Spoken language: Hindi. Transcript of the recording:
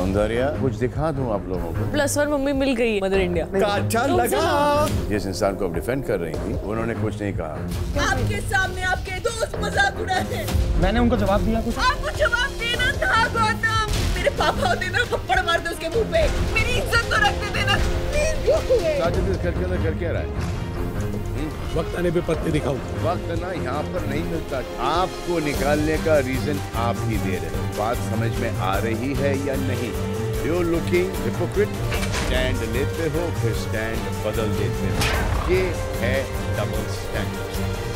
सौंदर्य कुछ दिखा दूं आप लोगों को। +1 मम्मी मिल गई मदर इंडिया। अच्छा लगा। जिस इंसान को आप डिफेंड कर रही थी उन्होंने कुछ नहीं कहा। आपके सामने आपके दोस्त मजाक उड़ाते। मैंने उनको जवाब दिया कुछ? आपको जवाब देना था गौतम। मेरे पापा होते ना थप्पड़ मार दे उसके मुंह पे। मेरी इज्जत तो रखते देना प्लीज। साजिद इस घर के अंदर कर क्या रहा है? वक्त आने पे पत्ते दिखाऊं। वक्त ना यहाँ पर नहीं मिलता। आपको निकालने का रीजन आप ही दे रहे हो। बात समझ में आ रही है या नहीं? You looking hypocrite. स्टैंड लेते हो फिर स्टैंड बदल देते हो। ये है डबल स्टैंडर्ड।